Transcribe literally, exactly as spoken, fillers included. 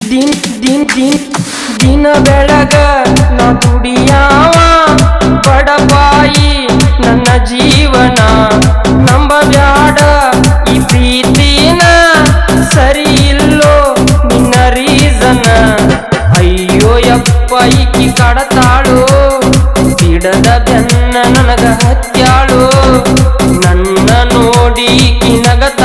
दिन दिन दिन दिन बेಳಗ ನಾ ದುಡಿಯಾವ ಬಡಪಾಯಿ ನನ್ನ ಜೀವನ ನಂಬಬ್ಯಾಡ ಈ ಪ್ರೀತಿನ ಸರಿ ಇಲ್ಲೋ ನಿನ್ನ ರೀಸನ್ ಅಯ್ಯೋ ಯಪ್ಪ ಈಕಿ ಕಡತಾಳು ಬಿಡದ ಬೆನ್ನ ನನಗ ಹತ್ಯಾಳು ನನ್ನ ನೋಡಿ ಈಕಿ ನಗತ